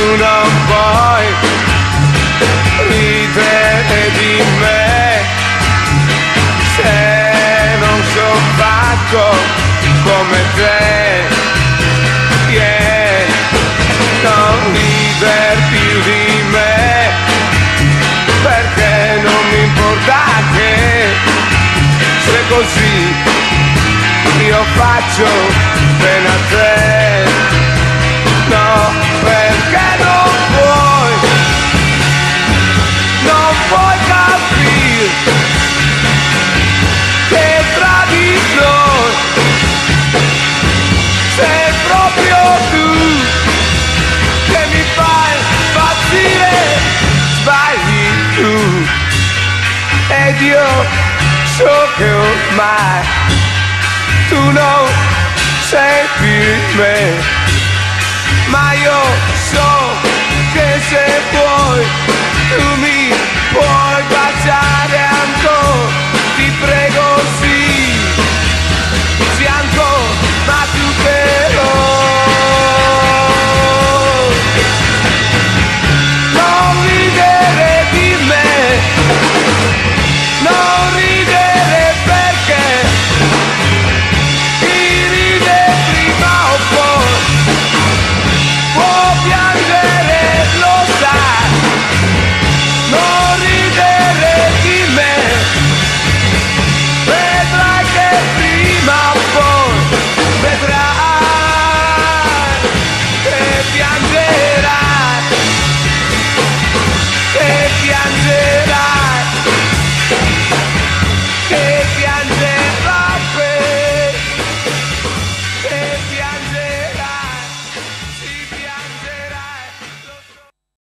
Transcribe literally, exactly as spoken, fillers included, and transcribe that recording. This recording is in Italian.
non puoi ridere di me se non sono fatto come te, yeah. Non rider più di me perché non mi importa che se così io faccio bene a te, no, perché non puoi, non puoi capire che tra di noi sei proprio tu che mi fai impazzire, sbagli tu ed io so che ormai tu non sei più me, ma io so che se vuoi tu mi puoi baciare ancora, ti prego